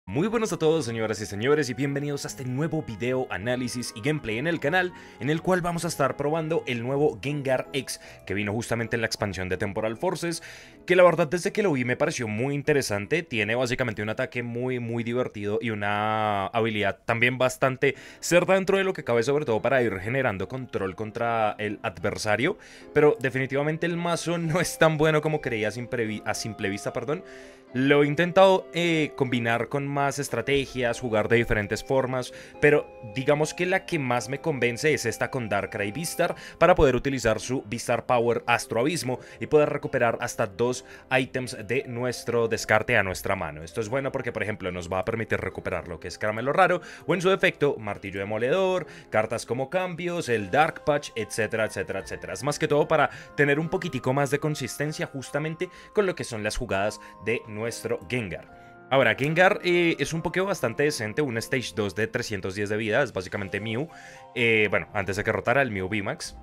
Muy buenos a todos, señoras y señores, y bienvenidos a este nuevo video, análisis y gameplay en el canal, en el cual vamos a estar probando el nuevo Gengar X, que vino justamente en la expansión de Temporal Forces, que la verdad desde que lo vi me pareció muy interesante. Tiene básicamente un ataque muy divertido y una habilidad también bastante cerda dentro de lo que cabe, sobre todo para ir generando control contra el adversario, pero definitivamente el mazo no es tan bueno como creía a simple vista, perdón. Lo he intentado combinar con más estrategias, jugar de diferentes formas, pero digamos que la que más me convence es esta con Darkrai Beastar, para poder utilizar su Beastar Power Astro Abismo y poder recuperar hasta 2 ítems de nuestro descarte a nuestra mano. Esto es bueno porque, por ejemplo, nos va a permitir recuperar lo que es Caramelo Raro, o en su defecto, Martillo Demoledor, cartas como Cambios, el Dark Patch, etcétera, etcétera, etcétera. Es más que todo para tener un poquitico más de consistencia justamente con lo que son las jugadas de nuestro Gengar. Ahora, Gengar es un Pokémon bastante decente, un Stage 2 de 310 de vida, es básicamente Mew, bueno, antes de que rotara el Mew VMAX.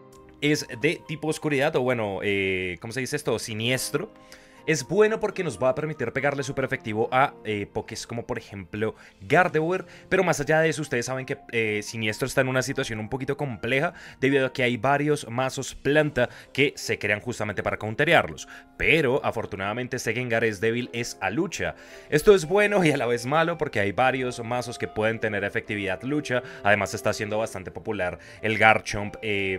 Es de tipo oscuridad, o bueno, ¿cómo se dice esto? Siniestro. Es bueno porque nos va a permitir pegarle súper efectivo a Pokés como por ejemplo Gardevoir, pero más allá de eso ustedes saben que Siniestro está en una situación un poquito compleja debido a que hay varios mazos planta que se crean justamente para counterearlos, pero afortunadamente este Gengar es débil a lucha. Esto es bueno y a la vez malo porque hay varios mazos que pueden tener efectividad lucha. Además está siendo bastante popular el Garchomp,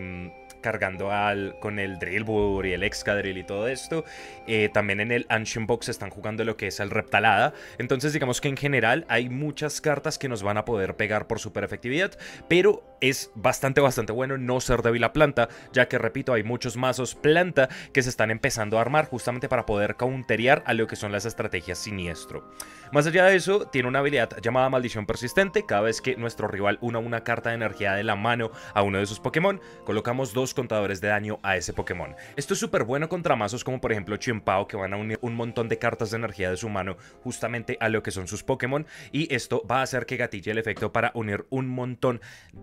cargando con el Drillbur y el Excadrill y todo esto. También en el Ancient Box están jugando lo que es el Reptalada. Entonces digamos que en general hay muchas cartas que nos van a poder pegar por super efectividad, pero es bastante bueno no ser débil a planta, ya que repito, hay muchos mazos planta que se están empezando a armar justamente para poder counterear a lo que son las estrategias Siniestro. Más allá de eso, tiene una habilidad llamada Maldición Persistente. Cada vez que nuestro rival una carta de energía de la mano a uno de sus Pokémon, colocamos 2 contadores de daño a ese Pokémon. Esto es súper bueno contra mazos como por ejemplo Chimpao, que van a unir un montón de cartas de energía de su mano justamente a lo que son sus Pokémon, y esto va a hacer que gatille el efecto para unir un montón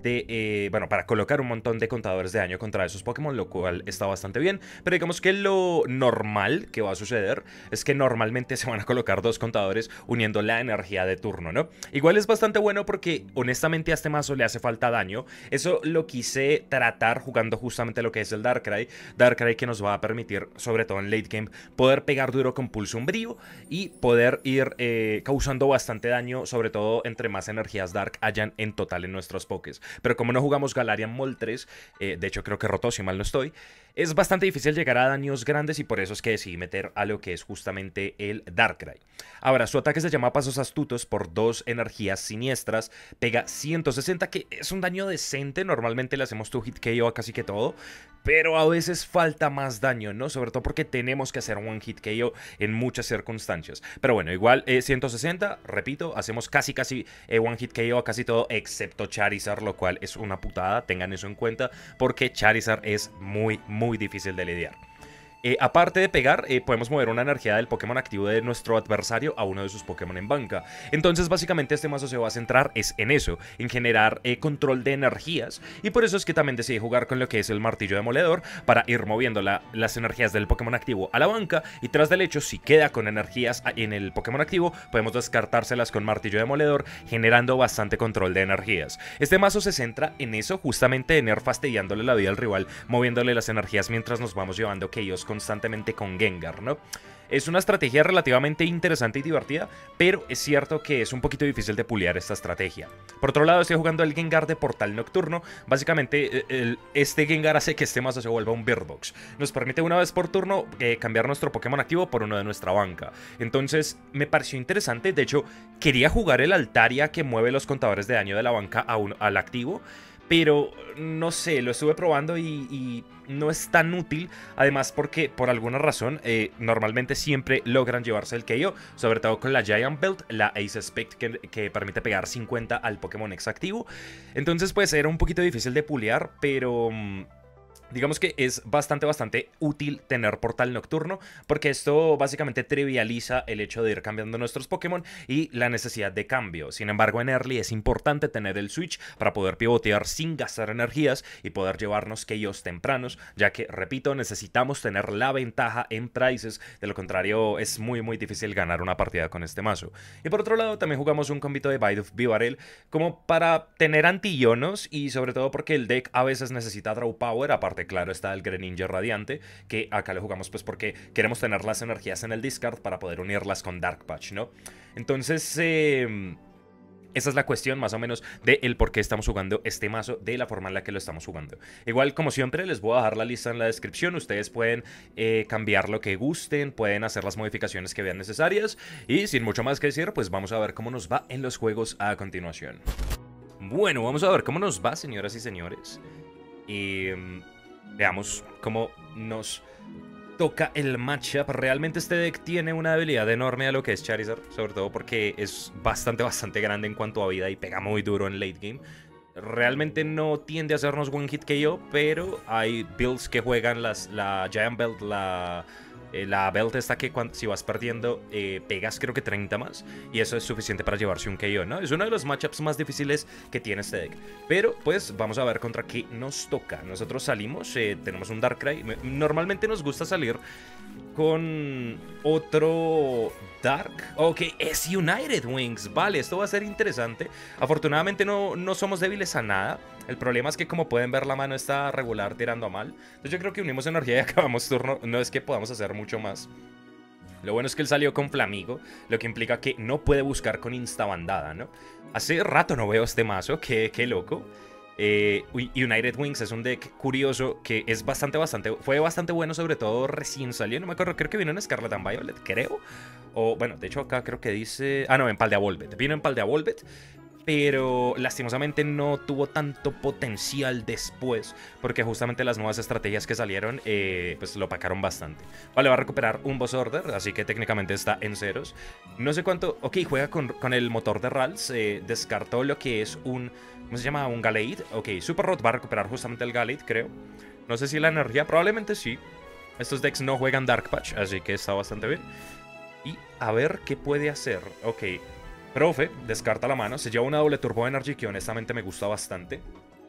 de, bueno, para colocar un montón de contadores de daño contra esos Pokémon, lo cual está bastante bien. Pero digamos que lo normal que va a suceder es que normalmente se van a colocar 2 contadores uniendo la energía de turno, ¿no? Igual es bastante bueno porque honestamente a este mazo le hace falta daño. Eso lo quise tratar jugando justamente lo que es el Darkrai que nos va a permitir, sobre todo en late game, poder pegar duro con Pulso Umbrío y poder ir causando bastante daño, sobre todo entre más energías Dark hayan en total en nuestros Pokés. Pero como no jugamos Galarian Moltres, de hecho creo que rotó si mal no estoy, es bastante difícil llegar a daños grandes y por eso es que decidí meter a lo que es justamente el Darkrai. Ahora, su ataque se llama Pasos Astutos por 2 energías siniestras, pega 160, que es un daño decente. Normalmente le hacemos 2-hit KO a casi que todo, pero a veces falta más daño, ¿no? Sobre todo porque tenemos que hacer 1-hit KO en muchas circunstancias. Pero bueno, igual 160, repito, hacemos casi 1-hit KO a casi todo excepto Charizard, lo cual es una putada, tengan eso en cuenta, porque Charizard es muy difícil de lidiar. Aparte de pegar, podemos mover una energía del Pokémon activo de nuestro adversario a uno de sus Pokémon en banca. Entonces básicamente este mazo se va a centrar en eso, en generar control de energías, y por eso es que también decidí jugar con lo que es el Martillo Demoledor, para ir moviendo las energías del Pokémon activo a la banca, y tras del hecho, si queda con energías en el Pokémon activo, podemos descartárselas con Martillo Demoledor, generando bastante control de energías. Este mazo se centra en eso, justamente en ir fastidiándole la vida al rival, moviéndole las energías mientras nos vamos llevando KOs constantemente con Gengar, ¿no? Es una estrategia relativamente interesante y divertida, pero es cierto que es un poquito difícil de puliar esta estrategia. Por otro lado, estoy jugando el Gengar de Portal Nocturno. Básicamente, este Gengar hace que este mazo se vuelva un Bird Box. Nos permite una vez por turno cambiar nuestro Pokémon activo por uno de nuestra banca. Entonces, me pareció interesante. De hecho, quería jugar el Altaria, que mueve los contadores de daño de la banca al activo, pero no sé, lo estuve probando y no es tan útil. Además porque por alguna razón normalmente siempre logran llevarse el KO, sobre todo con la Giant Belt, la Ace Spect que permite pegar 50 al Pokémon X activo. Entonces pues era un poquito difícil de pulear, pero Digamos que es bastante útil tener portal nocturno, porque esto básicamente trivializa el hecho de ir cambiando nuestros Pokémon y la necesidad de cambio. Sin embargo, en early es importante tener el switch para poder pivotear sin gastar energías y poder llevarnos KOs tempranos, ya que, repito, necesitamos tener la ventaja en prices. De lo contrario, es muy difícil ganar una partida con este mazo. Y por otro lado, también jugamos un combito de Bidoof Bibarel como para tener anti-ionos, y sobre todo porque el deck a veces necesita draw power. Aparte, claro, está el Greninja Radiante, que acá lo jugamos pues porque queremos tener las energías en el discard para poder unirlas con Dark Patch, ¿no? Entonces, esa es la cuestión más o menos de el por qué estamos jugando este mazo de la forma en la que lo estamos jugando. Igual, como siempre, les voy a dejar la lista en la descripción. Ustedes pueden cambiar lo que gusten, pueden hacer las modificaciones que vean necesarias. Y sin mucho más que decir, pues vamos a ver cómo nos va en los juegos a continuación. Bueno, vamos a ver cómo nos va, señoras y señores. Y veamos cómo nos toca el matchup. Realmente este deck tiene una habilidad enorme a lo que es Charizard, sobre todo porque es bastante grande en cuanto a vida y pega muy duro en late game. Realmente no tiende a hacernos one hit KO, pero hay builds que juegan la Giant Belt, la belt esta que si vas perdiendo pegas creo que 30 más, y eso es suficiente para llevarse un KO, ¿no? Es uno de los matchups más difíciles que tiene este deck. Pero pues vamos a ver contra qué nos toca. Nosotros salimos, tenemos un Darkrai. Normalmente nos gusta salir con otro Dark. Ok, es United Wings. Vale, esto va a ser interesante. Afortunadamente no somos débiles a nada. El problema es que, como pueden ver, la mano está regular tirando a mal. Entonces yo creo que unimos energía y acabamos turno. No es que podamos hacer mucho más. Lo bueno es que él salió con Flamigo, lo que implica que no puede buscar con instabandada, ¿no? Hace rato no veo este mazo, qué loco. United Wings es un deck curioso que es fue bastante bueno, sobre todo recién salió. No me acuerdo, creo que vino en Scarlet and Violet, creo. O bueno, de hecho acá creo que dice... Ah, no, en Paldea Volvet. Vino en Paldea Volvet, pero lastimosamente no tuvo tanto potencial después, porque justamente las nuevas estrategias que salieron pues lo opacaron bastante. Vale, va a recuperar un Boss Order, así que técnicamente está en ceros. No sé cuánto... Ok, juega con el motor de Rals, descartó lo que es un... ¿Cómo se llama? Un Gallade. Ok, Super Rod va a recuperar justamente el Gallade, creo. No sé si la energía, probablemente sí. Estos decks no juegan Dark Patch, así que está bastante bien. Y a ver qué puede hacer. Ok, Profe descarta la mano, se lleva una doble Turbo Energy que honestamente me gusta bastante.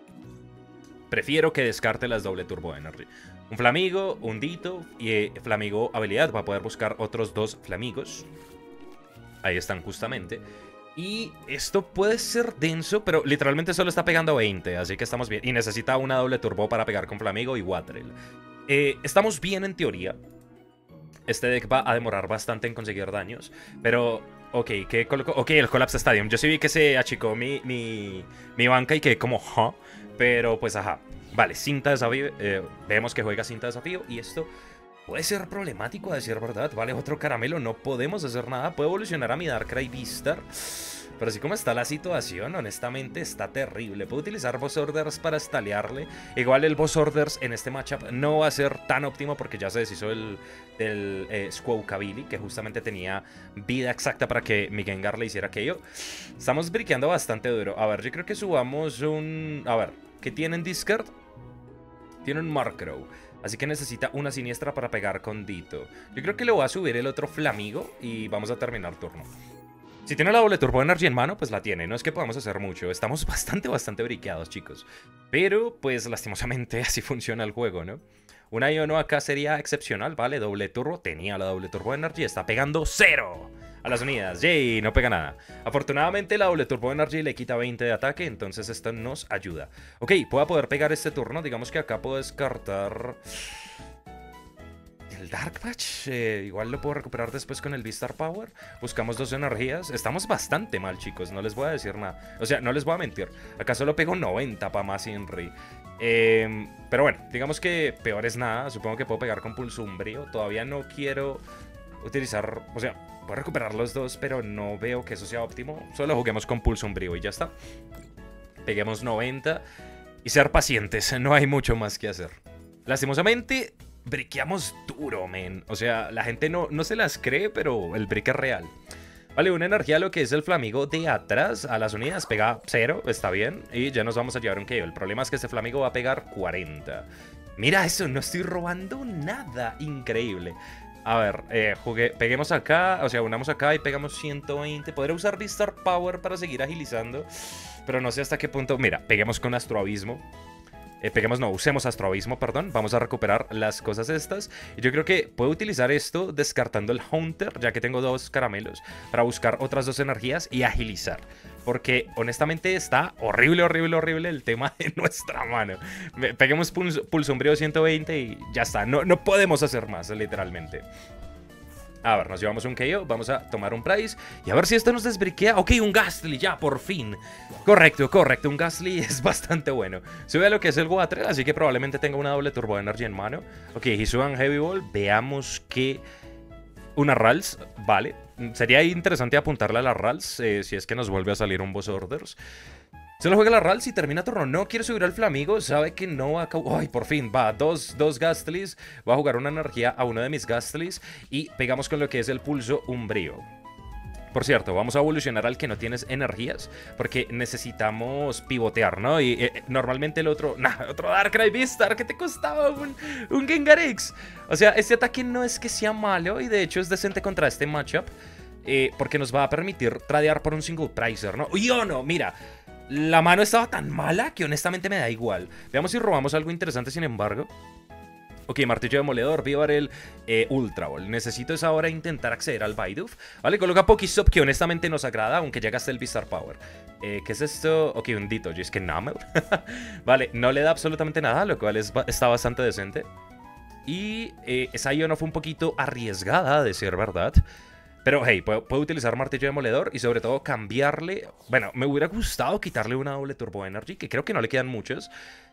Prefiero que descarte las doble Turbo Energy. Un Flamigo, un Ditto y Flamigo habilidad para poder buscar otros dos Flamigos. Ahí están justamente. Y esto puede ser denso, pero literalmente solo está pegando 20, así que estamos bien. Y necesita una doble turbo para pegar con Flamigo y Waterel. Estamos bien en teoría. Este deck va a demorar bastante en conseguir daños, pero... Ok, ¿qué colocó? Ok, el Collapse Stadium. Yo sí vi que se achicó mi banca y que como... Huh, pero pues ajá. Vale, cinta de desafío. Vemos que juega cinta de desafío y esto... puede ser problemático, a decir verdad. Vale, otro caramelo, no podemos hacer nada. Puedo evolucionar a mi Darkrai Beastar, pero así como está la situación, honestamente está terrible. Puedo utilizar Boss Orders para stalearle. Igual el Boss Orders en este matchup no va a ser tan óptimo porque ya se deshizo del Squawkabilly, que justamente tenía vida exacta para que mi Gengar le hiciera KO. Estamos briqueando bastante duro. A ver, yo creo que subamos un... A ver, ¿qué tienen Discard? Tiene un Murkrow, así que necesita una siniestra para pegar con Ditto. Yo creo que le voy a subir el otro Flamigo y vamos a terminar turno. Si tiene la doble Turbo Energy en mano, pues la tiene. No es que podamos hacer mucho. Estamos bastante briqueados, chicos. Pero, pues, lastimosamente así funciona el juego, ¿no? Una Iono acá sería excepcional, ¿vale? Doble turbo. Tenía la doble Turbo Energy. Está pegando 0 a las unidas. ¡Yay! No pega nada. Afortunadamente la doble Turbo Energy le quita 20 de ataque, entonces esto nos ayuda. Ok, puedo poder pegar este turno. Digamos que acá puedo descartar... el Dark Patch, igual lo puedo recuperar después con el Beastar Power. Buscamos dos energías. Estamos bastante mal, chicos, no les voy a decir nada. O sea, no les voy a mentir. Acá solo pego 90 para más Inri. Pero bueno, digamos que peor es nada. Supongo que puedo pegar con Pulso Umbrío. Todavía no quiero utilizar... O sea, puedo recuperar los dos, pero no veo que eso sea óptimo. Solo juguemos con Pulso Umbrío y ya está. Peguemos 90 y ser pacientes. No hay mucho más que hacer. Lastimosamente... briqueamos duro, men. O sea, la gente no se las cree, pero el brick es real. Vale, una energía a lo que es el Flamigo de atrás. A las unidades pega 0, está bien. Y ya nos vamos a llevar un KO. El problema es que este Flamigo va a pegar 40. Mira eso, no estoy robando nada. Increíble. A ver, peguemos acá, o sea, unamos acá y pegamos 120. Podré usar Beastar Power para seguir agilizando, pero no sé hasta qué punto. Mira, peguemos con Astroabismo. Usemos Astroabismo, perdón. Vamos a recuperar las cosas estas. Y yo creo que puedo utilizar esto descartando el Haunter, ya que tengo 2 caramelos, para buscar otras 2 energías y agilizar. Porque honestamente está horrible, horrible, horrible el tema de nuestra mano. Peguemos Pulso Umbrío 120 y ya está. No podemos hacer más, literalmente. A ver, nos llevamos un KO, vamos a tomar un Prize y a ver si esto nos desbriquea. Ok, un Gastly, ya, por fin. Correcto, correcto, un Gastly es bastante bueno. Sube a lo que es el Water, así que probablemente tenga una doble Turbo Energy en mano. Ok, Hisuian Heavy Ball, veamos que... Una Rals, vale. Sería interesante apuntarle a la Rals, si es que nos vuelve a salir un Boss Orders. Se lo juega la Rals y termina turno. No quiere subir al Flamigo. Sabe que no va a... ¡Ay, por fin! Va, dos Gastlys. Va a jugar una energía a uno de mis Gastlys. Y pegamos con lo que es el Pulso Umbrío. Por cierto, vamos a evolucionar al que no tienes energías. Porque necesitamos pivotear, ¿no? Y normalmente el otro... otro Darkrai Beastar. ¿Qué te costaba un Gengar X? O sea, este ataque no es que sea malo. Y de hecho es decente contra este matchup. Porque nos va a permitir tradear por un single pricer, ¿no? ¡Uy, oh, no! Mira... La mano estaba tan mala que honestamente me da igual. Veamos si robamos algo interesante, sin embargo. Ok, Martillo Demoledor, Vivar el Ultra Ball. Necesito es ahora intentar acceder al Bidoof. Vale, coloca Pokestop, que honestamente nos agrada, aunque ya gasté el Beastar Power. ¿Qué es esto? Ok, un Dito, es que Namel. Vale, no le da absolutamente nada, lo cual está bastante decente. Y esa Iono fue un poquito arriesgada, de ser verdad. Pero, hey, puedo utilizar Martillo Demoledor y sobre todo cambiarle... Bueno, me hubiera gustado quitarle una doble Turbo Energy, que creo que no le quedan muchas.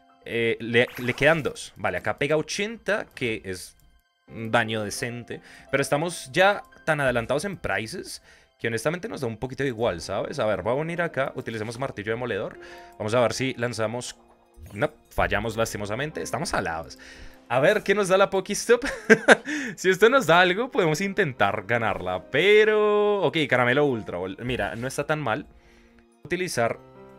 Le quedan 2. Vale, acá pega 80, que es un daño decente. Pero estamos ya tan adelantados en prices que honestamente nos da un poquito igual, ¿sabes? A ver, voy a venir acá, utilicemos Martillo Demoledor. Vamos a ver si lanzamos... No, fallamos lastimosamente. Estamos alados. A ver qué nos da la Pokestop. Si esto nos da algo, podemos intentar ganarla. Pero... Ok, Caramelo Ultra Ball. Mira, no está tan mal. Utilizar...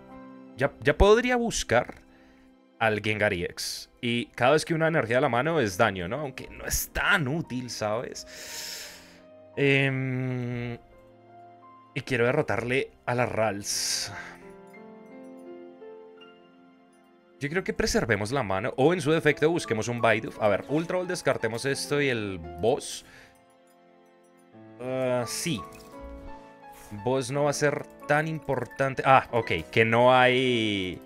Ya podría buscar al Gengar EX. Y cada vez que una energía a la mano es daño, ¿no? Aunque no es tan útil, ¿sabes? Y quiero derrotarle a la Rals. Yo creo que preservemos la mano. O en su defecto busquemos un Bidoof. A ver, Ultra Ball, descartemos esto y el Boss. Sí. Boss no va a ser tan importante. Ah, ok. Que no hay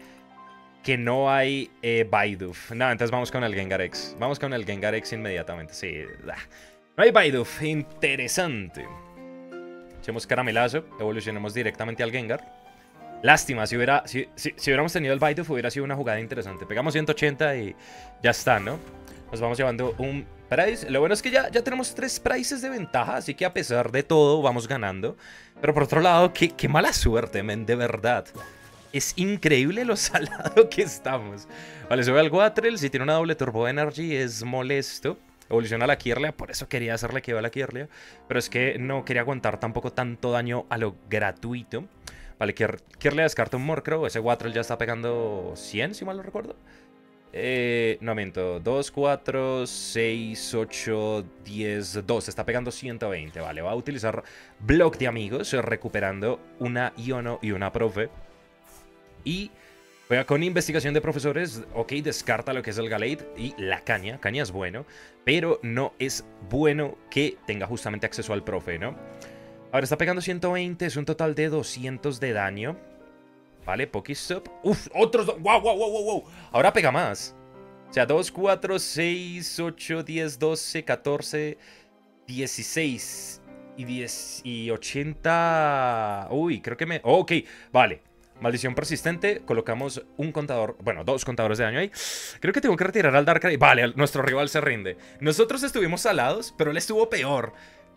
Bidoof. No, entonces vamos con el Gengar X. Vamos con el Gengar X inmediatamente. Sí. No hay Bidoof. Interesante. Echemos caramelazo. Evolucionemos directamente al Gengar. Lástima, si hubiéramos tenido el Bidoof hubiera sido una jugada interesante. Pegamos 180 y ya está, ¿no? Nos vamos llevando un prize. Lo bueno es que ya tenemos 3 prizes de ventaja, así que a pesar de todo vamos ganando. Pero por otro lado, qué mala suerte, men, de verdad. Es increíble lo salado que estamos. Vale, sube al Watrel, si tiene una doble Turbo Energy es molesto. Evoluciona a la Kirlia, por eso quería hacerle que a la Kirlia. Pero es que no quería aguantar tampoco tanto daño a lo gratuito. Vale, Kirlia descarta un Murkrow. Ese Watrel ya está pegando 100, si mal no recuerdo. No miento. 2, 4, 6, 8, 10, 2. Está pegando 120. Vale, va a utilizar Block de Amigos, recuperando una Iono y una Profe. Y juega con Investigación de Profesores. Ok, descarta lo que es el Gallade y la Caña. Caña es bueno, pero no es bueno que tenga justamente acceso al Profe, ¿no? Ahora está pegando 120, es un total de 200 de daño. Vale, Pokestop. Uf, otros dos. Wow, wow, wow, wow, wow. Ahora pega más. O sea, 2, 4, 6, 8, 10, 12, 14, 16 y 10 y 80. Uy, creo que me... Oh, ok, vale. Maldición persistente, colocamos un contador, bueno, 2 contadores de daño ahí. Creo que tengo que retirar al Darkrai. Vale, nuestro rival se rinde. Nosotros estuvimos salados, pero él estuvo peor.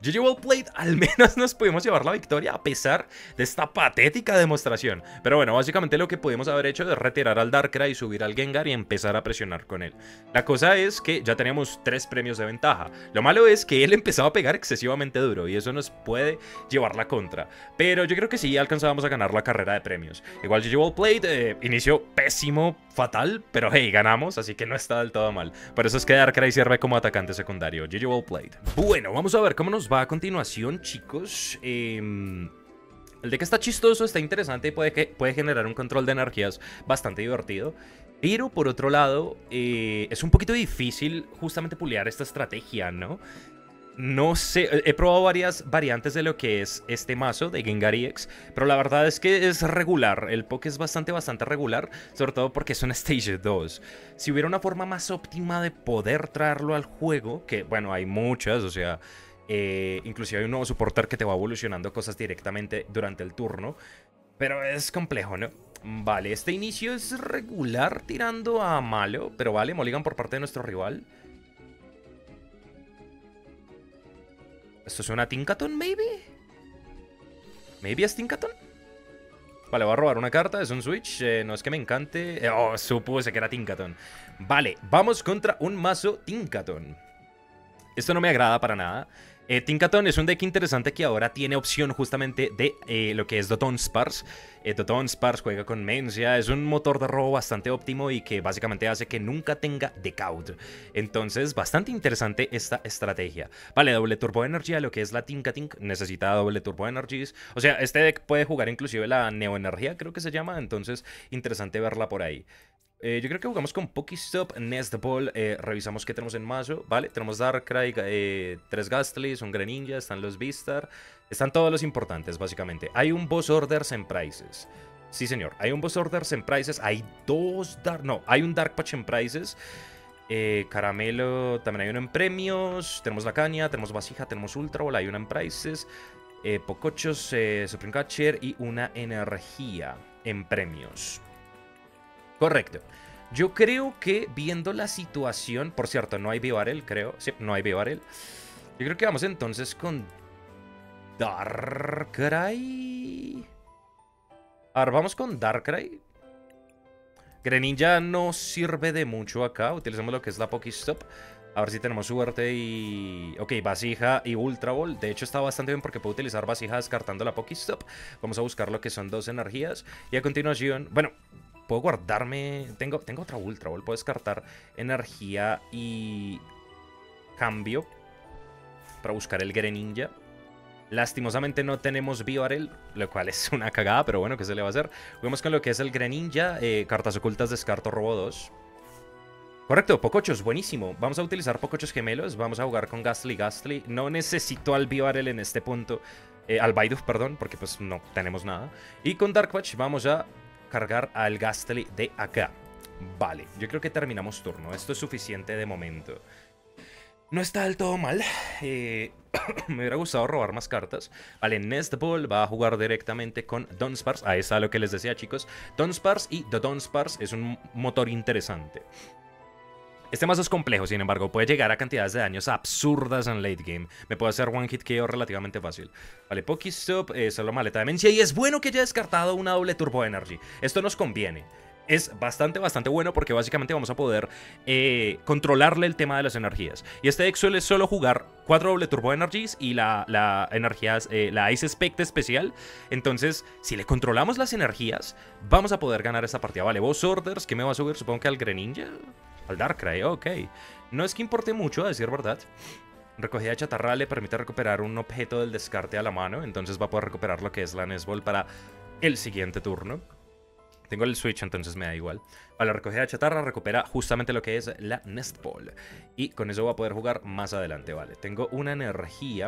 GG well played, al menos nos pudimos llevar la victoria a pesar de esta patética demostración. Pero bueno, básicamente lo que pudimos haber hecho es retirar al Darkrai, subir al Gengar y empezar a presionar con él. La cosa es que ya teníamos 3 premios de ventaja. Lo malo es que él empezaba a pegar excesivamente duro y eso nos puede llevar la contra. Pero yo creo que sí alcanzábamos a ganar la carrera de premios. Igual GG well played, inicio pésimo, fatal, pero hey, ganamos, así que no está del todo mal. Por eso es que Darkrai sirve como atacante secundario. GG well played. Bueno, vamos a ver cómo nos va a continuación, chicos. El deck está chistoso, está interesante y puede generar un control de energías bastante divertido. Pero por otro lado, es un poquito difícil justamente pulear esta estrategia, ¿no? No sé, he probado varias variantes de lo que es este mazo de Gengar EX, pero la verdad es que es regular, el poke es bastante regular, sobre todo porque es un Stage 2. Si hubiera una forma más óptima de poder traerlo al juego, que bueno, hay muchas, o sea, inclusive hay un nuevo supporter que te va evolucionando cosas directamente durante el turno, pero es complejo, ¿no? Vale, este inicio es regular tirando a malo, pero vale, mulligan por parte de nuestro rival. ¿Esto es una Tinkaton, maybe? ¿Maybe es Tinkaton? Vale, voy a robar una carta, es un switch, no es que me encante. Oh, supuse que era Tinkaton. Vale, vamos contra un mazo Tinkaton. Esto no me agrada para nada. Tinkaton es un deck interesante que ahora tiene opción justamente de lo que es Doton Spars. Doton Spars juega con Mencia, es un motor de robo bastante óptimo y que básicamente hace que nunca tenga decaut. Entonces, bastante interesante esta estrategia. Vale, doble Turbo Energy a lo que es la Tinkatink, necesita doble Turbo Energies. O sea, este deck puede jugar inclusive la Neoenergía, creo que se llama, entonces interesante verla por ahí. Yo creo que jugamos con Pokestop, Nest Ball, revisamos qué tenemos en mazo, ¿vale? Tenemos Darkrai, 3 Gastlys, un Greninja, están los Beastar, están todos los importantes, básicamente. Hay un Boss Orders en Prices. Sí, señor, hay un Boss Orders en Prices, hay hay un Dark Patch en Prices. Caramelo, también hay uno en premios, tenemos la caña, tenemos vasija, tenemos Ultra Ball, hay una en Prices. Pocochos, Supreme Catcher y una energía en premios. Correcto. Yo creo que viendo la situación... Por cierto, no hay Bibarel, creo. Sí, no hay Bibarel. Yo creo que vamos entonces con Darkrai. A ver, vamos con Darkrai. Greninja no sirve de mucho acá. Utilizamos lo que es la Pokestop. A ver si tenemos suerte y... Ok, vasija y Ultra Ball. De hecho está bastante bien porque puedo utilizar vasija descartando la Pokestop. Vamos a buscar lo que son 2 energías. Y a continuación... Bueno... Puedo guardarme... Tengo otra Ultra Ball. Puedo descartar energía y cambio para buscar el Greninja. Lastimosamente no tenemos Bibarel, lo cual es una cagada, pero bueno, ¿qué se le va a hacer? Juguemos con lo que es el Greninja. Cartas ocultas, descarto, robo 2. Correcto, Pocochos, buenísimo. Vamos a utilizar Pocochos gemelos. Vamos a jugar con Gastly. No necesito al Bibarel en este punto. Al Bidoof, perdón, porque pues no tenemos nada. Y con Dark Patch vamos a... cargar al Gastly de acá. Vale, yo creo que terminamos turno. Esto es suficiente de momento. No está del todo mal. Me hubiera gustado robar más cartas. Vale, Nest Ball va a jugar directamente con Dunsparce. Ahí está lo que les decía, chicos. Dunsparce y Dunsparce es un motor interesante. Este mazo es complejo, sin embargo, puede llegar a cantidades de daños absurdas en late game. Me puede hacer one hit KO relativamente fácil. Vale, Pokestop, solo maleta de Mencia. Y es bueno que haya descartado una doble Turbo Energy. Esto nos conviene. Es bastante bueno porque básicamente vamos a poder controlarle el tema de las energías. Y este deck suele solo jugar 4 doble Turbo Energies y la Ice Spectre especial. Entonces, si le controlamos las energías, vamos a poder ganar esta partida. Vale, Boss Orders, ¿qué me va a subir? Supongo que al Greninja. Al Darkrai, ok. No es que importe mucho, a decir verdad. Recogida de chatarra le permite recuperar un objeto del descarte a la mano. Entonces va a poder recuperar lo que es la Nest Ball para el siguiente turno. Tengo el Switch, entonces me da igual. Vale, recogida de chatarra recupera justamente lo que es la Nest Ball. Y con eso voy a poder jugar más adelante, vale. Tengo una energía.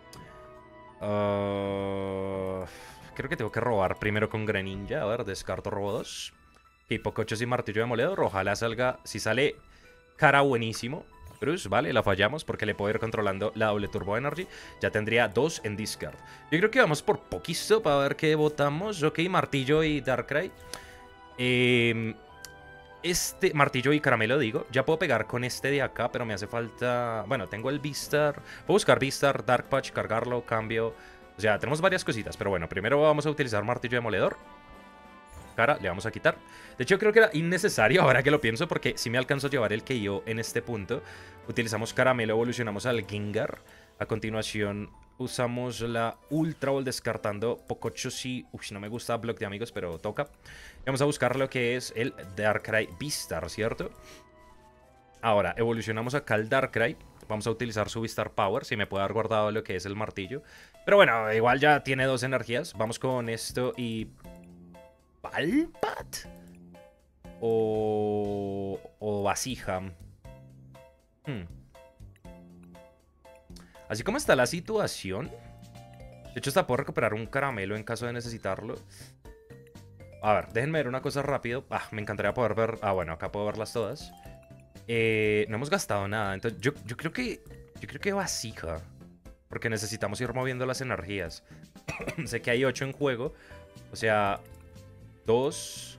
Creo que tengo que robar primero con Greninja. A ver, descarto robo 2. Pocochos y martillo de demoledor. Ojalá salga. Si sale cara, buenísimo. Bruce, vale, la fallamos porque le puedo ir controlando la doble Turbo Energy. Ya tendría 2 en discard. Yo creo que vamos por Pokestop a ver qué votamos. Ok, martillo y Darkrai. este martillo y caramelo, digo. Ya puedo pegar con este de acá, pero me hace falta... Bueno, tengo el Beastar. Puedo buscar Beastar, Dark Patch, cargarlo, cambio. O sea, tenemos varias cositas. Pero bueno, primero vamos a utilizar martillo demoledor. Cara, le vamos a quitar. De hecho, creo que era innecesario ahora que lo pienso, porque si me alcanzo a llevar el KO en este punto. Utilizamos caramelo, evolucionamos al Gengar. A continuación usamos la Ultra Ball descartando Pocochosí. Uy, no me gusta Block de amigos, pero toca. Vamos a buscar lo que es el Darkrai Beastar, ¿cierto? Ahora, evolucionamos acá al Darkrai. Vamos a utilizar su Beastar Power, si me puede haber guardado lo que es el martillo. Pero bueno, igual ya tiene 2 energías. Vamos con esto y... ¿Palpat? O vasija. Así como está la situación. De hecho, hasta puedo recuperar un caramelo en caso de necesitarlo. A ver, déjenme ver una cosa rápido. Me encantaría poder ver... bueno, acá puedo verlas todas. No hemos gastado nada. Entonces, yo creo que... Yo creo que vasija. Porque necesitamos ir moviendo las energías. Sé que hay 8 en juego. O sea... 2,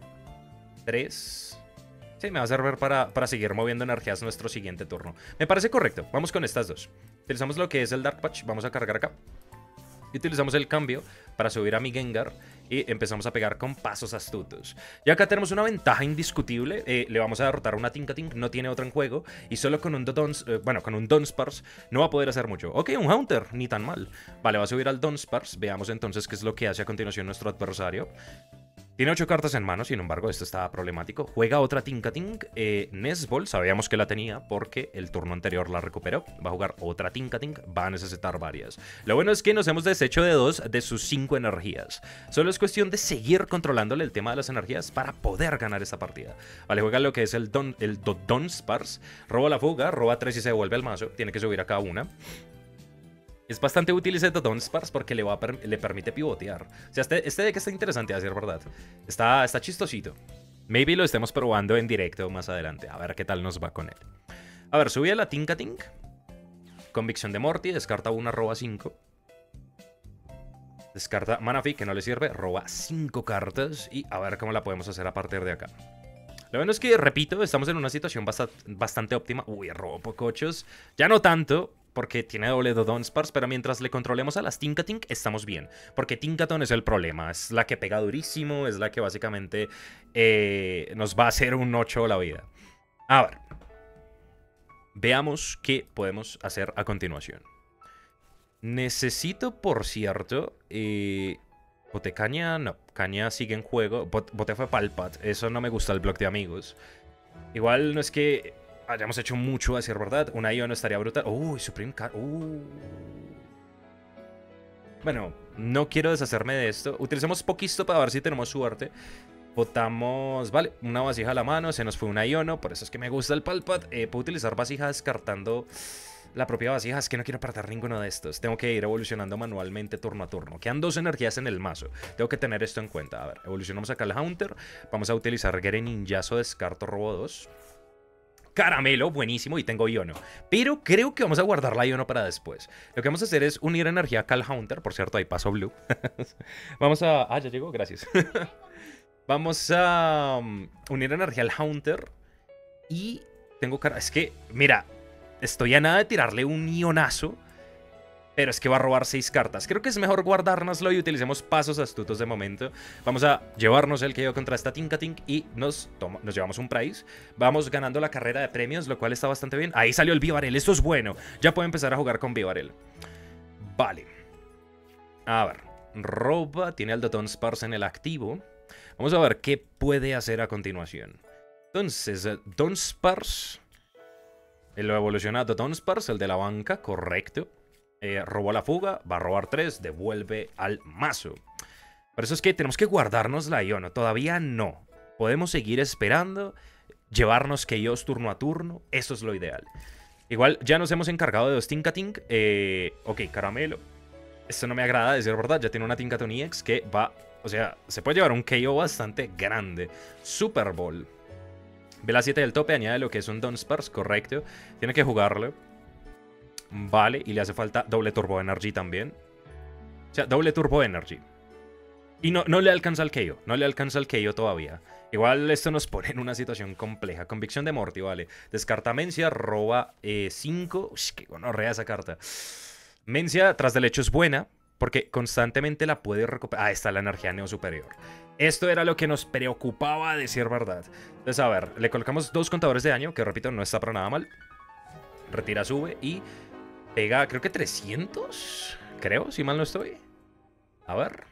3. Sí, me va a servir para seguir moviendo energías nuestro siguiente turno. Me parece correcto. Vamos con estas dos. Utilizamos lo que es el Dark Patch. Vamos a cargar acá. Y utilizamos el cambio para subir a mi Gengar. Y empezamos a pegar con pasos astutos. Y acá tenemos una ventaja indiscutible. Le vamos a derrotar a una Tinkatink. No tiene otra en juego. Y solo con un con un Dunsparce no va a poder hacer mucho. Ok, un Haunter. Ni tan mal. Vale, va a subir al Dunsparce. Veamos entonces qué es lo que hace a continuación nuestro adversario. Tiene 8 cartas en mano, sin embargo, esto está problemático. Juega otra Tinkatink. Nesball, sabíamos que la tenía porque el turno anterior la recuperó. Va a jugar otra Tinkatink, va a necesitar varias. Lo bueno es que nos hemos deshecho de 2 de sus 5 energías. Solo es cuestión de seguir controlándole el tema de las energías para poder ganar esta partida. Vale, juega lo que es el Dunsparce. Roba la fuga, roba 3 y se devuelve al mazo. Tiene que subir acá una. Es bastante útil ese Dunsparce porque le permite pivotear. O sea, este deck está interesante, a decir verdad. Está chistosito. Maybe lo estemos probando en directo más adelante. A ver qué tal nos va con él. A ver, subí a la Tinkatink. Convicción de Morty, descarta una, roba 5. Descarta Manaphy, que no le sirve, roba 5 cartas. Y a ver cómo la podemos hacer a partir de acá. Lo bueno es que, repito, estamos en una situación bastante óptima. Uy, robo pocochos. Ya no tanto, porque tiene doble de Dunsparce, pero mientras le controlemos a las Tinkatink, estamos bien. Porque Tinkaton es el problema. Es la que pega durísimo, es la que básicamente nos va a hacer un 8 la vida. A ver. Veamos qué podemos hacer a continuación. Necesito, por cierto... Botecaña, no. Caña sigue en juego. Bote fue Palpat. Eso no me gusta el bloque de amigos. Igual no es que hayamos hecho mucho, a decir verdad. Una Iono estaría brutal. Uy, Supreme Card. Bueno, no quiero deshacerme de esto. Utilicemos Pokéstop para ver si tenemos suerte. Botamos, vale, una vasija a la mano. Se nos fue una Iono. Por eso es que me gusta el Palpat. Puedo utilizar vasija descartando... la propia vasija. Es que no quiero perder ninguno de estos. Tengo que ir evolucionando manualmente turno a turno. Quedan 2 energías en el mazo. Tengo que tener esto en cuenta. A ver, evolucionamos acá al Haunter. Vamos a utilizar Greninjazo, descarto, robo 2. Caramelo, buenísimo, y tengo Iono. Pero creo que vamos a guardar la Iono para después. Lo que vamos a hacer es unir energía acá al Haunter. Por cierto, ahí paso Blue. Vamos a... ya llegó, gracias. Vamos a unir energía al Haunter. Y tengo cara... Es que, mira... Estoy a nada de tirarle un ionazo, pero es que va a robar 6 cartas. Creo que es mejor guardárnoslo y utilicemos pasos astutos de momento. Vamos a llevarnos el KO contra esta Tinkatink y nos llevamos un prize. Vamos ganando la carrera de premios, lo cual está bastante bien. Ahí salió el Bibarel, esto es bueno. Ya puedo empezar a jugar con Bibarel. Vale. A ver, roba, tiene al Dunsparce en el activo. Vamos a ver qué puede hacer a continuación. Entonces, Dunsparce... Lo evolucionado Dunsparce, el de la banca, correcto. Robó la fuga, va a robar 3, devuelve al mazo. Por eso es que tenemos que guardarnos la Iono. Todavía no. Podemos seguir esperando, llevarnos KOs turno a turno. Eso es lo ideal. Igual ya nos hemos encargado de 2 Tinkatink. Ok, caramelo. Esto no me agrada, a decir verdad. Ya tiene una Tinkaton EX que va... O sea, se puede llevar un KO bastante grande. Super Bowl. Ve la 7 del tope, añade lo que es un Dunsparce, correcto. Tiene que jugarlo. Vale, y le hace falta doble Turbo Energy también. O sea, doble Turbo Energy. Y no le alcanza el KO, no le alcanza el KO todavía. Igual esto nos pone en una situación compleja. Convicción de Morty, vale. Descarta Mencia, roba 5. Qué gonorrea esa carta. Mencia, tras del hecho, es buena, porque constantemente la puede recuperar. Ah, está la energía Neo superior. Esto era lo que nos preocupaba, a decir verdad. Entonces, a ver, le colocamos 2 contadores de daño, que repito, no está para nada mal. Retira, sube y pega, creo que 300. Creo, si mal no estoy. A ver.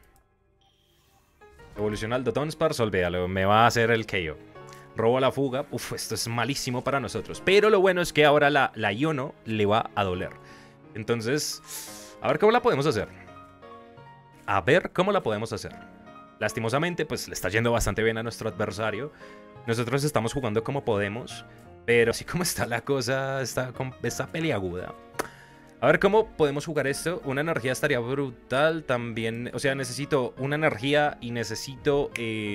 Evoluciona al Dunsparce, olvídalo, me va a hacer el KO. Robo la fuga. Uf, esto es malísimo para nosotros. Pero lo bueno es que ahora la Iono le va a doler. Entonces, a ver cómo la podemos hacer. A ver cómo la podemos hacer. Lastimosamente, pues le está yendo bastante bien a nuestro adversario. Nosotros estamos jugando como podemos. Pero así como está la cosa, está peliaguda. A ver cómo podemos jugar esto. Una energía estaría brutal también. O sea, necesito una energía y necesito...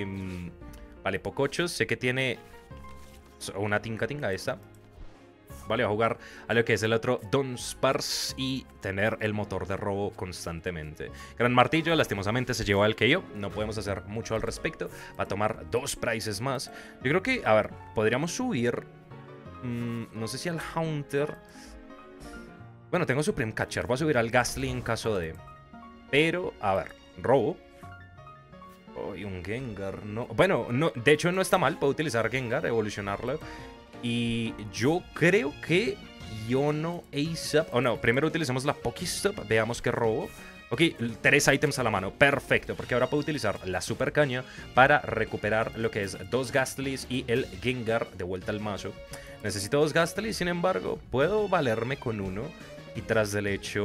vale, Pocochos. Sé que tiene una tinga esta. Vale, va a jugar a lo que es el otro Dunsparce y tener el motor de robo constantemente. Gran Martillo, lastimosamente se llevó al KO. No podemos hacer mucho al respecto. Va a tomar 2 prices más. Yo creo que, a ver, podríamos subir... no sé si al Haunter... Bueno, tengo Supreme Catcher. Voy a subir al Gastly en caso de... Pero, a ver, robo. Oh, y un Gengar, no... Bueno, no, de hecho no está mal. Puedo utilizar Gengar, evolucionarlo. Y yo creo que Iono ASAP... Oh, no, primero utilicemos la Pokestop. Veamos qué robo. Ok, 3 ítems a la mano. Perfecto, porque ahora puedo utilizar la Super Caña para recuperar lo que es 2 Gastlys y el Gengar de vuelta al mazo. Necesito 2 Gastlys, sin embargo, puedo valerme con uno. Y tras del hecho...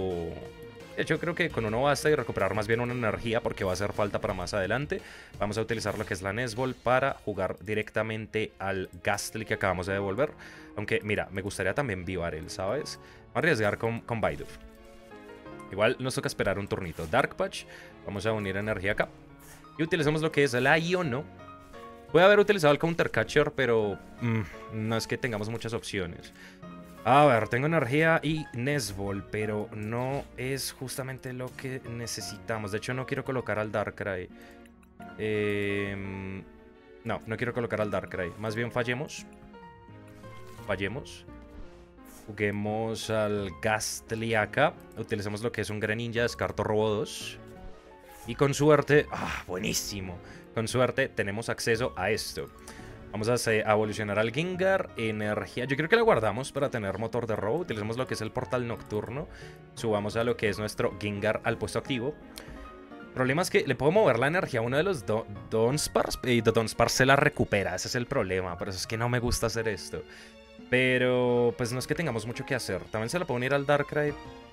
De hecho, creo que con uno basta y recuperar más bien una energía porque va a hacer falta para más adelante. Vamos a utilizar lo que es la Nesball para jugar directamente al Gastly que acabamos de devolver. Aunque, mira, me gustaría también Vivarel, ¿sabes? Vamos a arriesgar con Bidoof. Igual nos toca esperar un turnito. Dark Patch. Vamos a unir energía acá. Y utilizamos lo que es la Iono. Puede haber utilizado el Counter Catcher, pero no es que tengamos muchas opciones. A ver, tengo energía y Nesball, pero no es justamente lo que necesitamos. De hecho, no quiero colocar al Darkrai. No quiero colocar al Darkrai. Más bien fallemos. Juguemos al Gastly acá. Utilicemos lo que es un Greninja, descarto robo 2. Y con suerte... ¡Ah, buenísimo! Con suerte tenemos acceso a esto. Vamos a evolucionar al Gengar. Energía. Yo creo que la guardamos para tener motor de robo. Utilicemos lo que es el portal nocturno. Subamos a lo que es nuestro Gengar al puesto activo. El problema es que le puedo mover la energía a uno de los Dunsparce y Dunsparce se la recupera. Ese es el problema. Por eso es que no me gusta hacer esto. Pero pues no es que tengamos mucho que hacer. También se la puedo unir al Darkrai.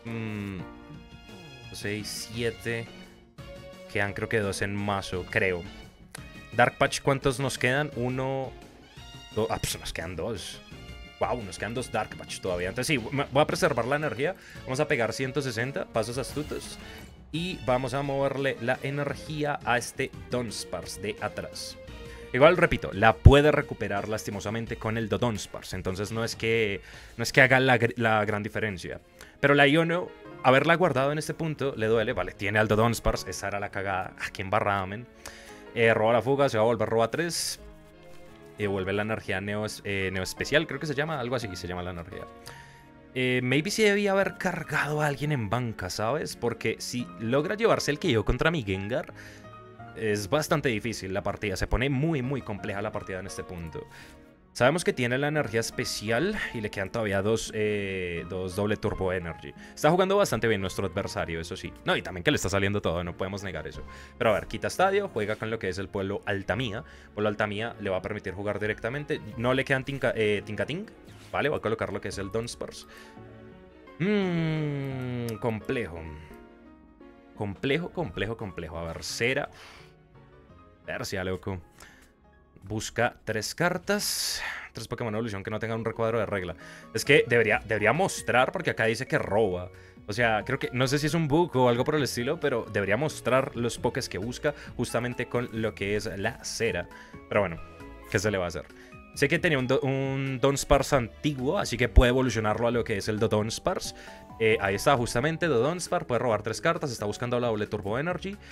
6, 7. Quedan creo que 2 en mazo, creo. Dark Patch, ¿cuántos nos quedan? 1, 2... Ah, pues nos quedan 2. Wow, nos quedan 2 Dark Patch todavía. Entonces sí, voy a preservar la energía. Vamos a pegar 160 pasos astutos. Y vamos a moverle la energía a este Dunsparce de atrás. Igual, repito, la puede recuperar lastimosamente con el Dunsparce. Entonces no es que haga la gran diferencia. Pero la Iono, haberla guardado en este punto, le duele. Vale, tiene al Dunsparce. Esa era la cagada. Aquí embarrada, men. Roba la fuga, se va a volver roba 3. Vuelve la energía neo especial, creo que se llama. Algo así se llama la energía. Maybe sí debía haber cargado a alguien en banca, ¿sabes? Porque si logra llevarse el KO contra mi Gengar, es bastante difícil la partida. Se pone muy, muy compleja la partida en este punto. Sabemos que tiene la energía especial y le quedan todavía dos doble turbo energy. Está jugando bastante bien nuestro adversario, eso sí. No, y también que le está saliendo todo, no podemos negar eso. Pero a ver, quita estadio, juega con lo que es el pueblo Altamía. Pueblo Altamía le va a permitir jugar directamente. No le quedan Tinkating. Vale, voy a colocar lo que es el Dunsparce. Complejo. Complejo. A ver, Cera. Persia, loco. Busca 3 cartas. 3 Pokémon Evolución que no tengan un recuadro de regla. Es que debería mostrar, porque acá dice que roba. O sea, creo que, no sé si es un bug o algo por el estilo, pero debería mostrar los Pokés que busca justamente con lo que es la Cera. Pero bueno, ¿qué se le va a hacer? Sé que tenía un Dunsparce antiguo, así que puede evolucionarlo a lo que es el Dunsparce. Ahí está justamente Dunsparce, puede robar 3 cartas, está buscando la doble Turbo Energy.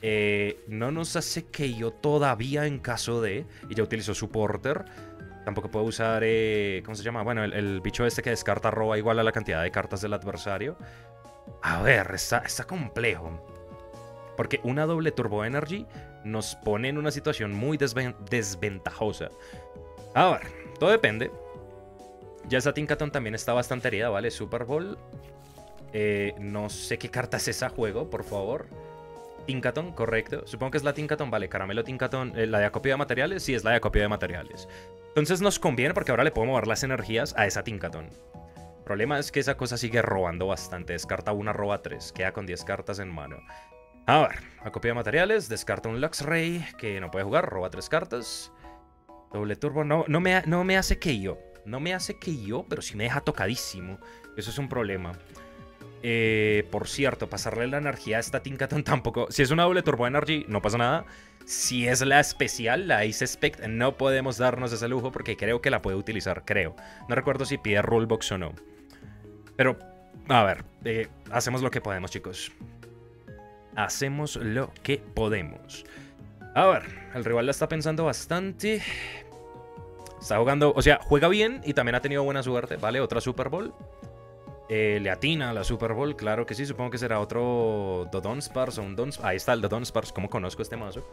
No nos hace que yo todavía en caso de... Y ya utilizó Supporter. Tampoco puedo usar... ¿cómo se llama? Bueno, el bicho este que descarta roba igual a la cantidad de cartas del adversario. A ver, está complejo. Porque una doble Turbo Energy nos pone en una situación muy desventajosa. A ver, todo depende. Ya esa Tinkaton también está bastante herida, ¿vale? Super Bowl. No sé qué carta es esa, juego, por favor. Tinkaton, correcto. Supongo que es la Tinkaton, vale. Caramelo Tinkaton, la de acopio de materiales. Sí, es la de acopio de materiales. Entonces nos conviene porque ahora le puedo mover las energías a esa Tinkaton. El problema es que esa cosa sigue robando bastante. Descarta una, roba 3. Queda con 10 cartas en mano. A ver, acopio de materiales. Descarta un Luxray que no puede jugar. Roba 3 cartas. Doble turbo. No me hace que yo. No me hace que yo, pero sí me deja tocadísimo. Eso es un problema. Por cierto, pasarle la energía a esta Tinkaton tampoco. Si es una doble Turbo Energy, no pasa nada. Si es la especial, la Ice Spect, no podemos darnos ese lujo porque creo que la puede utilizar, creo. No recuerdo si pide Rulebox o no. Pero, a ver, hacemos lo que podemos, chicos. Hacemos lo que podemos. A ver, el rival la está pensando bastante. Está jugando, o sea, juega bien y también ha tenido buena suerte, ¿vale? Otra Super Bowl. Le atina a la Super Bowl, claro que sí. Supongo que será otro Dodonspars o un Donsparce. Ahí está el Dodonspars, ¿cómo conozco este mazo?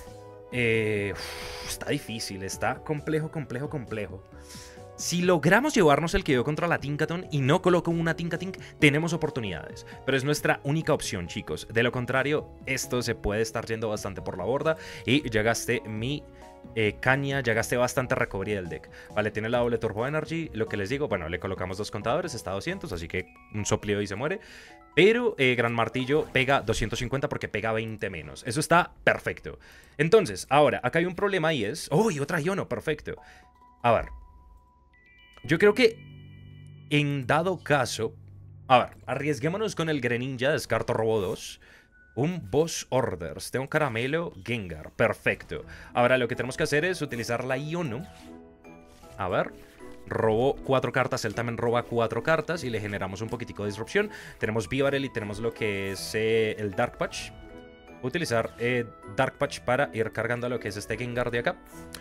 Está difícil, está complejo. Si logramos llevarnos el KO contra la Tinkaton y no coloco una Tinkatink, tenemos oportunidades. Pero es nuestra única opción, chicos. De lo contrario, esto se puede estar yendo bastante por la borda. Y ya gasté mi... caña, ya gasté bastante recovery del deck. Vale, tiene la doble Turbo Energy. Lo que les digo, bueno, le colocamos 2 contadores, está a 200, así que un soplido y se muere. Pero Gran Martillo pega 250 porque pega 20 menos. Eso está perfecto. Entonces, ahora, acá hay un problema y es... ¡Oh! Y otra Iono, perfecto. A ver. Yo creo que en dado caso... A ver, arriesguémonos con el Greninja, descarto robo 2. Un Boss Orders. Tengo un Caramelo Gengar. Perfecto. Ahora lo que tenemos que hacer es utilizar la Iono. A ver. Robó 4 cartas. Él también roba 4 cartas. Y le generamos un poquitico de disrupción. Tenemos Bibarel y tenemos lo que es el Dark Patch. Voy a utilizar Dark Patch para ir cargando lo que es este Gengar de acá.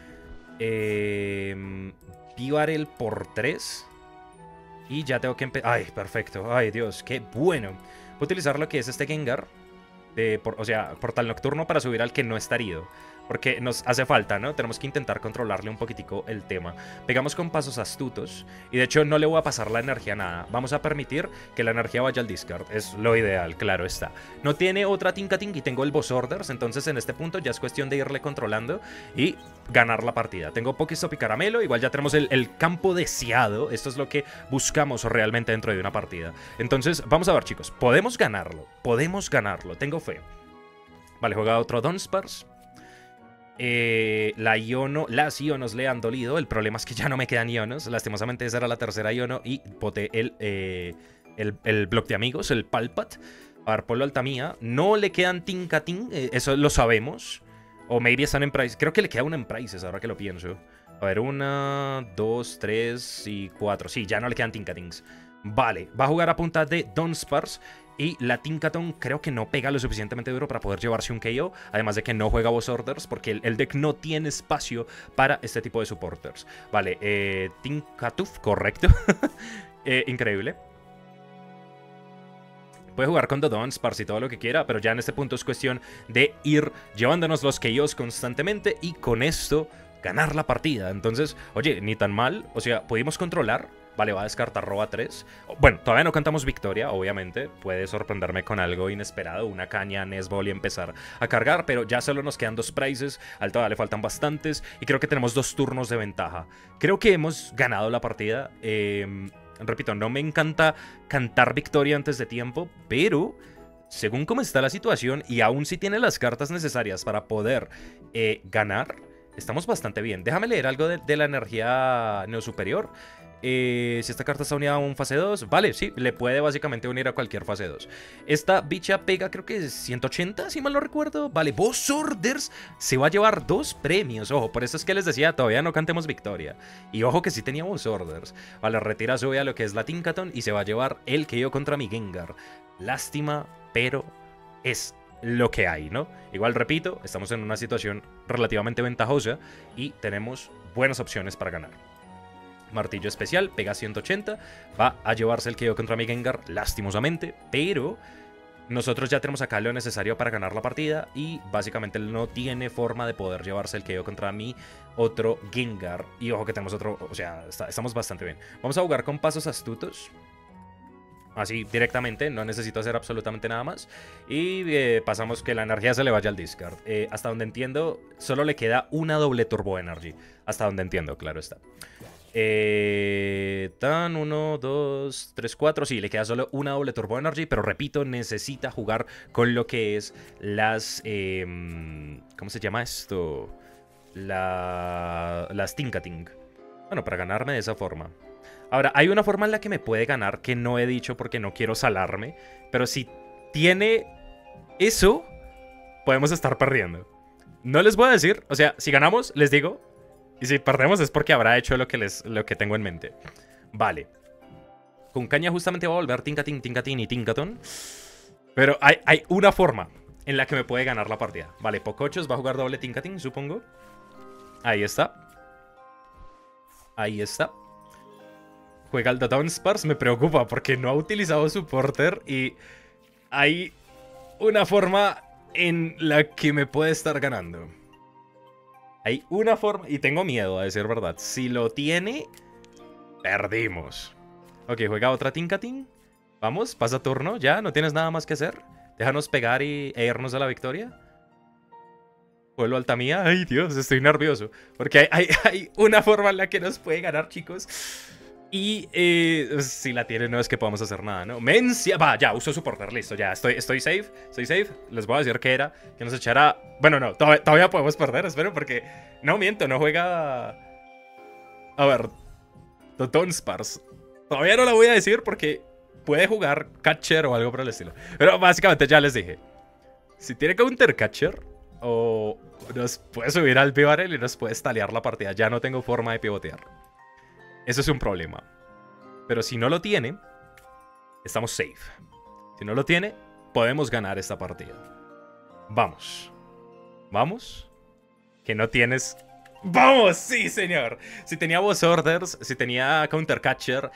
Bibarel por 3. Y ya tengo que empezar. ¡Ay, perfecto! ¡Ay, Dios! ¡Qué bueno! Voy a utilizar lo que es este Gengar. O sea, portal nocturno para subir al que no está herido. Porque nos hace falta, ¿no? Tenemos que intentar controlarle un poquitico el tema. Pegamos con pasos astutos. Y de hecho no le voy a pasar la energía a nada. Vamos a permitir que la energía vaya al discard. Es lo ideal, claro está. No tiene otra Tinkatink y tengo el Boss Orders. Entonces en este punto ya es cuestión de irle controlando y ganar la partida. Tengo Pokestop y Caramelo. Igual ya tenemos el campo deseado. Esto es lo que buscamos realmente dentro de una partida. Entonces vamos a ver, chicos. Podemos ganarlo. Podemos ganarlo. Tengo fe. Vale, juega otro Dunsparce. Las Ionos le han dolido. El problema es que ya no me quedan Ionos. Lastimosamente esa era la tercera Iono. Y boté el bloque de amigos, el Palpat. A ver, Polo Altamía. No le quedan Tinkatin, eso lo sabemos. O maybe están en Prices. Creo que le queda una en Prices, ahora que lo pienso. A ver, 1, 2, 3 y 4. Sí, ya no le quedan Tinkatins. Vale, va a jugar a punta de Dunsparce. Y la Tinkaton creo que no pega lo suficientemente duro para poder llevarse un KO. Además de que no juega Boss Orders porque el deck no tiene espacio para este tipo de supporters. Vale, Tinkatuf, correcto. Increíble. Puede jugar con Dunsparce y todo lo que quiera, pero ya en este punto es cuestión de ir llevándonos los KOs constantemente y con esto ganar la partida. Entonces, oye, ni tan mal. O sea, pudimos controlar. Vale, va a descartar roba 3. Bueno, todavía no cantamos victoria, obviamente. Puede sorprenderme con algo inesperado, una caña, Nesball y empezar a cargar. Pero ya solo nos quedan 2 prizes. Al todavía le faltan bastantes. Y creo que tenemos 2 turnos de ventaja. Creo que hemos ganado la partida. Repito, no me encanta cantar victoria antes de tiempo, pero según cómo está la situación y aún si tiene las cartas necesarias para poder ganar, estamos bastante bien. Déjame leer algo de la energía neo superior. Si esta carta está unida a un fase 2, vale, sí, le puede básicamente unir a cualquier fase 2. Esta bicha pega, creo que es 180, si mal no recuerdo. Vale, Boss Orders se va a llevar 2 premios. Ojo, por eso es que les decía, todavía no cantemos victoria. Y ojo que sí tenía Boss Orders. Vale, retira, sube a lo que es la Tinkaton y se va a llevar el KO contra mi Gengar. Lástima, pero es lo que hay, ¿no? Igual repito, estamos en una situación relativamente ventajosa y tenemos buenas opciones para ganar. Martillo especial, pega 180, va a llevarse el KO contra mi Gengar, lastimosamente, pero nosotros ya tenemos acá lo necesario para ganar la partida y básicamente él no tiene forma de poder llevarse el KO contra mi otro Gengar. Y ojo que tenemos otro, o sea, estamos bastante bien. Vamos a jugar con pasos astutos. Así directamente, no necesito hacer absolutamente nada más. Y pasamos que la energía se le vaya al discard. Hasta donde entiendo, solo le queda una doble Turbo Energy. Hasta donde entiendo, claro está. 1, 2, 3, 4. Sí, le queda solo una doble Turbo Energy. Pero repito, necesita jugar con lo que es las... ¿cómo se llama esto? Las Tinkating. Bueno, para ganarme de esa forma. Ahora, hay una forma en la que me puede ganar que no he dicho porque no quiero salarme. Pero si tiene eso, podemos estar perdiendo. No les voy a decir, o sea, si ganamos, les digo. Y si perdemos es porque habrá hecho lo que tengo en mente. Vale. Con caña justamente va a volver Tinkating, Tinkating y Tinkaton. Pero hay una forma en la que me puede ganar la partida. Vale, Pocochos va a jugar doble Tinkating, supongo. Ahí está. Ahí está. Juega el Dunsparce, me preocupa porque no ha utilizado su Porter y hay una forma en la que me puede estar ganando. Hay una forma, y tengo miedo a decir verdad. Si lo tiene, perdimos. Ok, juega otra Tinkating. Vamos, pasa turno, ya, no tienes nada más que hacer. Déjanos pegar e irnos a la victoria. Pueblo Altamía, ay Dios, estoy nervioso. Porque hay una forma en la que nos puede ganar, chicos. Y si la tiene no es que podamos hacer nada, ¿no? Mencia, va, ya, uso su Porter, listo, ya, estoy safe, les voy a decir que era, que nos echara... Bueno, no, todavía podemos perder, espero, porque... No, miento, no juega... A ver, Dunsparce. Todavía no la voy a decir porque puede jugar Catcher o algo por el estilo. Pero básicamente ya les dije, si tiene Counter Catcher, o nos puede subir al Bibarel y nos puede stalear la partida, ya no tengo forma de pivotear. Eso es un problema. Pero si no lo tiene, estamos safe. Si no lo tiene, podemos ganar esta partida. Vamos. ¿Vamos? Que no tienes... ¡Vamos! ¡Sí, señor! Si tenía Boss Orders, si tenía Counter Catcher,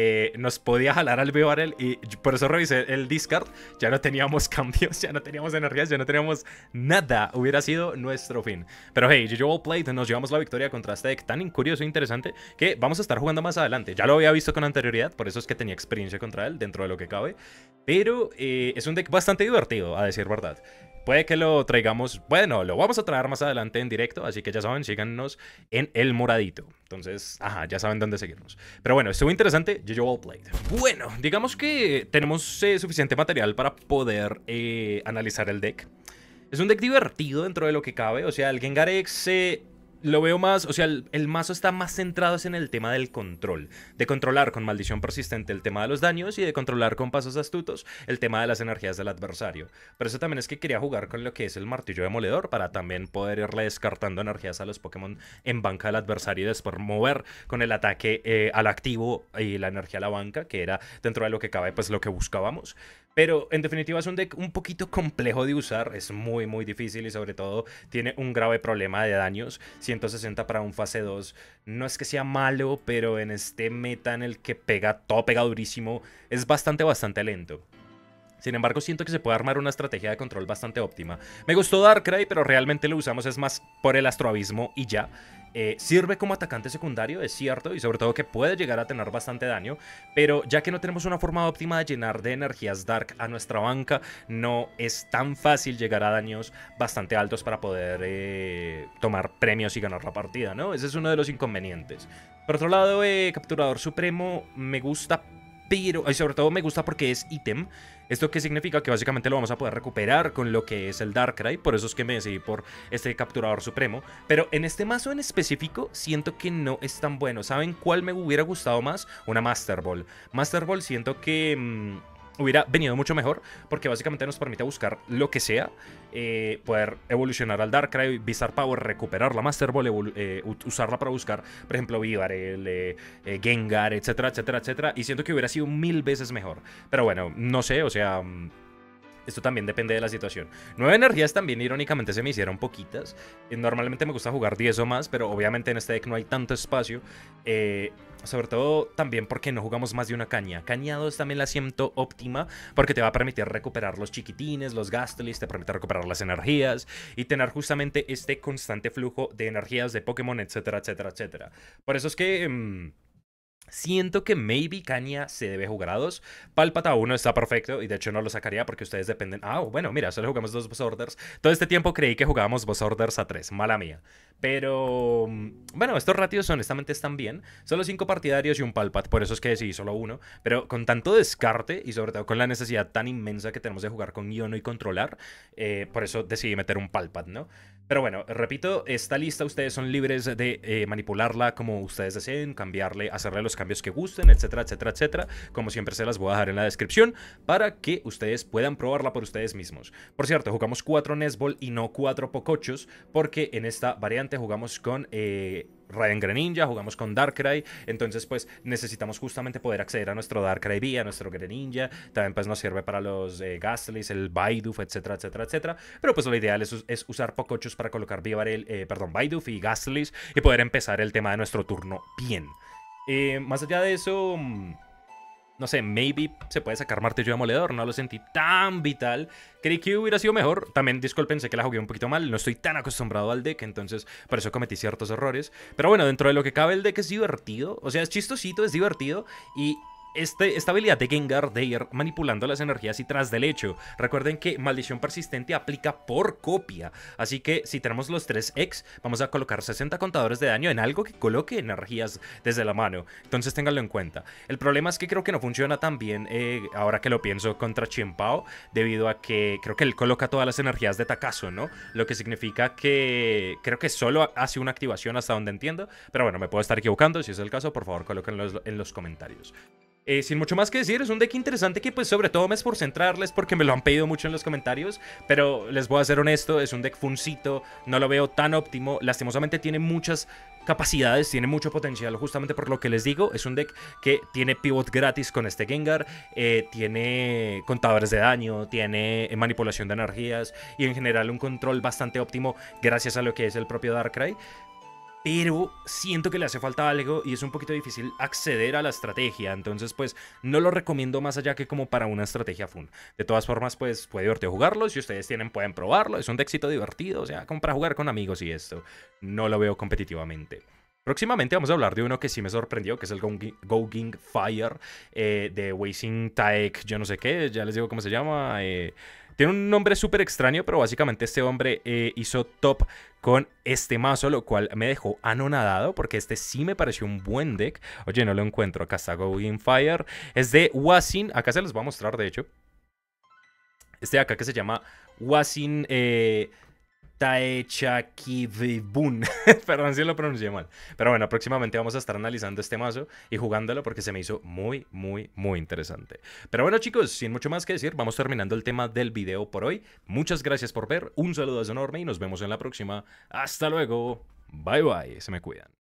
nos podía jalar al B-Barrel y por eso revisé el discard. Ya no teníamos cambios, ya no teníamos energías, ya no teníamos nada. Hubiera sido nuestro fin. Pero hey, GG Well Played, nos llevamos la victoria contra este deck tan curioso e interesante que vamos a estar jugando más adelante. Ya lo había visto con anterioridad, por eso es que tenía experiencia contra él, dentro de lo que cabe. Pero es un deck bastante divertido, a decir verdad. Puede que lo traigamos, bueno, lo vamos a traer más adelante en directo, así que ya saben, síganos en el moradito. Entonces, ajá, ya saben dónde seguirnos. Pero bueno, estuvo interesante, GG Well Played. Bueno, digamos que tenemos suficiente material para poder analizar el deck. Es un deck divertido dentro de lo que cabe, o sea, el Gengar X lo veo más, o sea, el mazo está más centrado en el tema del control. De controlar con maldición persistente el tema de los daños y de controlar con pasos astutos el tema de las energías del adversario. Pero eso también es que quería jugar con lo que es el martillo demoledor para también poder irle descartando energías a los Pokémon en banca del adversario y después mover con el ataque al activo y la energía a la banca, que era dentro de lo que cabe pues lo que buscábamos. Pero en definitiva es un deck un poquito complejo de usar, es muy difícil y sobre todo tiene un grave problema de daños. 160 para un fase 2 no es que sea malo, pero en este meta en el que todo pega durísimo, es bastante lento. Sin embargo, siento que se puede armar una estrategia de control bastante óptima. Me gustó Darkrai, pero realmente lo usamos es más por el astroabismo y ya. Sirve como atacante secundario, es cierto, y sobre todo que puede llegar a tener bastante daño, pero ya que no tenemos una forma óptima de llenar de energías Dark a nuestra banca, no es tan fácil llegar a daños bastante altos para poder tomar premios y ganar la partida, ¿no? Ese es uno de los inconvenientes. Por otro lado, Capturador Supremo me gusta, pero sobre todo me gusta porque es ítem. ¿Esto qué significa? Que básicamente lo vamos a poder recuperar con lo que es el Darkrai. Por eso es que me decidí por este Capturador Supremo. Pero en este mazo en específico siento que no es tan bueno. ¿Saben cuál me hubiera gustado más? Una Master Ball. Master Ball siento que hubiera venido mucho mejor, porque básicamente nos permite buscar lo que sea, poder evolucionar al Darkrai, Bizarre Power, recuperar la Master Ball, usarla para buscar, por ejemplo, Bibarel, Gengar, etcétera, etcétera, etcétera, y siento que hubiera sido 1000 veces mejor. Pero bueno, no sé, o sea, Esto también depende de la situación. 9 energías también, irónicamente, se me hicieron poquitas. Normalmente me gusta jugar 10 o más, pero obviamente en este deck no hay tanto espacio. Sobre todo también porque no jugamos más de una caña. Caña 2 también la siento óptima porque te va a permitir recuperar los chiquitines, los Gastly, te permite recuperar las energías y tener justamente este constante flujo de energías de Pokémon, etcétera, etcétera, etcétera. Por eso es que... siento que maybe Caña se debe jugar a 2. Pálpata 1 está perfecto y de hecho no lo sacaría porque ustedes dependen... Ah, bueno, mira, solo jugamos 2 Boss Orders. Todo este tiempo creí que jugábamos Boss Orders a 3, mala mía. Pero, bueno, estos ratios honestamente están bien. Solo 5 partidarios y un Palpat, por eso es que decidí solo uno. Pero con tanto descarte y sobre todo con la necesidad tan inmensa que tenemos de jugar con Iono y controlar, por eso decidí meter un Palpat, ¿no? Pero bueno, repito, esta lista ustedes son libres de manipularla como ustedes deseen, cambiarle, hacerle los cambios que gusten, etcétera, etcétera, etcétera. Como siempre se las voy a dejar en la descripción para que ustedes puedan probarla por ustedes mismos. Por cierto, jugamos 4 Nesball y no 4 Pocochos porque en esta variante jugamos con... Raiden Greninja, jugamos con Darkrai, entonces pues necesitamos justamente poder acceder a nuestro Darkrai V, a nuestro Greninja, también pues nos sirve para los Gastlys, el Bidoof, etcétera, etcétera, etcétera, pero pues lo ideal es usar Pocochos para colocar Bidoof y Gastlys y poder empezar el tema de nuestro turno bien. Más allá de eso... no sé, maybe se puede sacar Martillo Demoledor, no lo sentí tan vital. Creí que hubiera sido mejor. También disculpen, sé que la jugué un poquito mal, no estoy tan acostumbrado al deck, entonces por eso cometí ciertos errores. Pero bueno, dentro de lo que cabe el deck es divertido, o sea, es chistosito, es divertido y... esta habilidad de Gengar de ir manipulando las energías y tras del hecho. Recuerden que Maldición Persistente aplica por copia. Así que si tenemos los 3 X, vamos a colocar 60 contadores de daño en algo que coloque energías desde la mano. Entonces ténganlo en cuenta. El problema es que creo que no funciona tan bien, ahora que lo pienso, contra Chien-Pao, debido a que creo que él coloca todas las energías de Takazo, ¿no? Lo que significa que creo que solo hace una activación hasta donde entiendo. Pero bueno, me puedo estar equivocando. Si es el caso, por favor, colóquenlo en los comentarios. Sin mucho más que decir, es un deck interesante que pues sobre todo me esforcé en traerles porque me lo han pedido mucho en los comentarios, pero les voy a ser honesto, es un deck funcito, no lo veo tan óptimo, lastimosamente tiene muchas capacidades, tiene mucho potencial, justamente por lo que les digo, es un deck que tiene pivot gratis con este Gengar, tiene contadores de daño, tiene manipulación de energías y en general un control bastante óptimo gracias a lo que es el propio Darkrai. Pero siento que le hace falta algo y es un poquito difícil acceder a la estrategia. Entonces, pues, no lo recomiendo más allá que como para una estrategia fun. De todas formas, pues, puede divertido jugarlo. Si ustedes tienen, pueden probarlo. Es un deckcito divertido, o sea, como para jugar con amigos y esto. No lo veo competitivamente. Próximamente vamos a hablar de uno que sí me sorprendió, que es el Gougang Fire de Weising Taek, yo no sé qué, ya les digo cómo se llama. Tiene un nombre súper extraño, pero básicamente este hombre hizo top con este mazo, lo cual me dejó anonadado, porque este sí me pareció un buen deck. Oye, no lo encuentro, acá está Gougang Fire. Es de Wasin, acá se los voy a mostrar, de hecho. Este de acá que se llama Wasin... Taechakibun. Perdón si lo pronuncié mal. Pero bueno, próximamente vamos a estar analizando este mazo y jugándolo porque se me hizo muy, muy, muy interesante. Pero bueno, chicos, sin mucho más que decir, vamos terminando el tema del video por hoy. Muchas gracias por ver, un saludo enorme y nos vemos en la próxima. Hasta luego. Bye bye, se me cuidan.